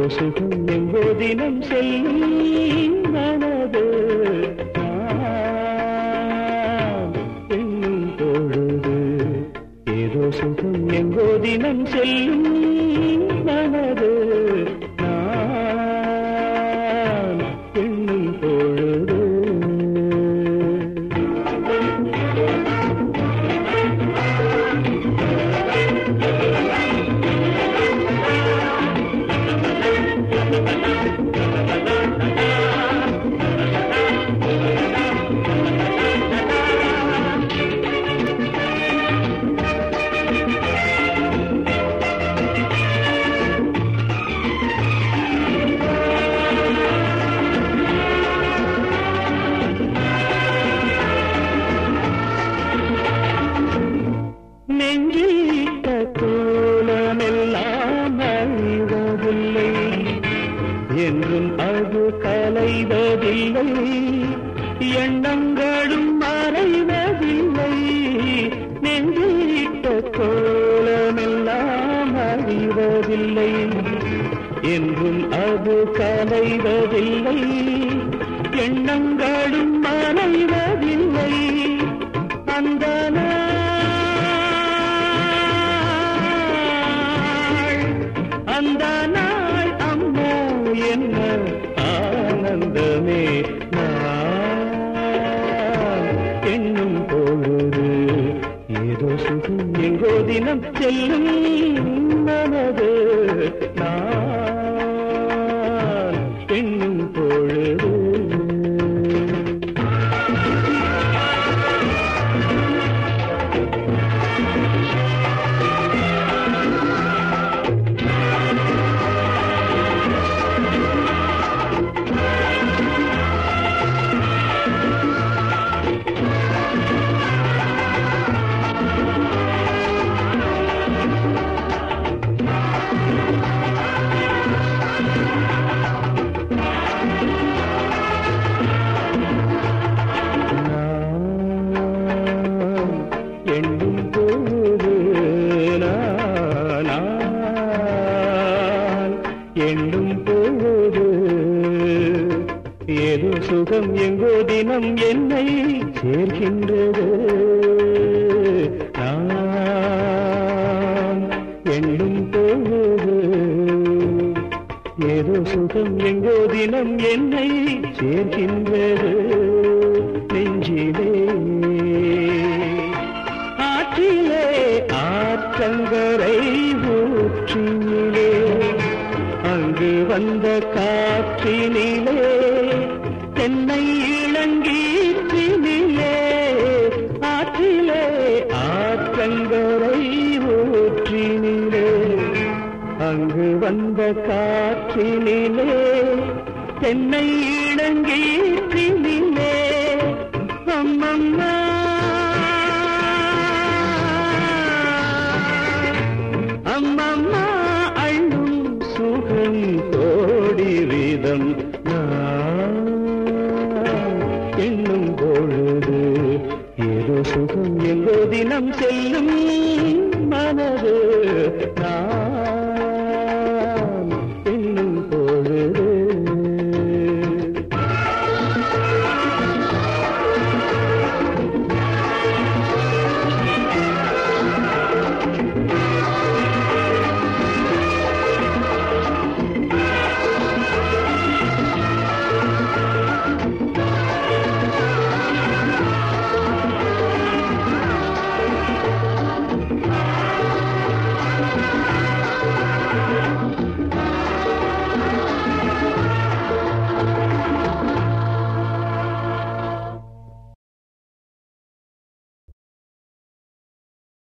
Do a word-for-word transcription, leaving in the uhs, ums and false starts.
சுகம் எங்கோ தினம் செல்லும் மனது எண்ணும் பொழுது ஏதோ சுகம் எங்கோ தினம் செல்லும் மனது எண்ணும் பொழுது நெஞ்சிட்ட கோலமெல்லாம் அழிவதில்லை என்றும் அது கலைவதில்லை எண்ணங்களும் மறைவதில்லை நெஞ்சிட்ட கோலமெல்லாம் அழிவதில்லை என்றும் அது கலைவதில்லை எண்ணங்களும் மறைவதில்லை அந்த அந்த நாள் அம்மா என்ன ஆனந்தமே நான் எண்ணும் பொழுது ஏதோ சுகம் எங்கோ தினம் செல்லும் மனது நான் எண்ணும் பொழுது எண்ணும் பொழுது நான் எண்ணும் பொழுது ஏதோ சுகம் எங்கோ தினம் என்னை சேர்க்கின்றது நான் எண்ணும் பொழுது ஏதோ சுகம் எங்கோ தினம் என்னை சேர்க்கின்றது நெஞ்சிலே ஆற்றிலே ஆற்றங்கரை ஊற்றினிலே அங்கு வந்த காற்றினிலே தென்னை இளங்கீற்றினிலே ஆற்றிலே ஆற்றங்கரை ஊற்றினிலே அங்கு வந்த காற்றினிலே தென்னை இளங்கீற்றினிலே அம்மம்மா அம்மம்மா அள்ளும் சுகம் கோடி வீதம் நான் எண்ணும் பொழுது ஏதோ சுகம் எங்கோ தினம் செல்லும் மனது நான்